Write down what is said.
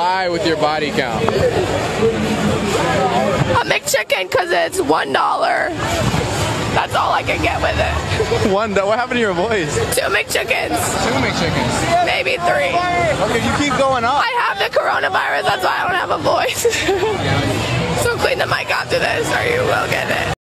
buy with your body count? A McChicken because it's $1. That's all I can get with it. What happened to your voice? 2 McChickens. 2 McChickens. Maybe 3. Okay, you keep going up. I have the coronavirus, that's why I don't have a voice. So clean the mic after this or you will get it.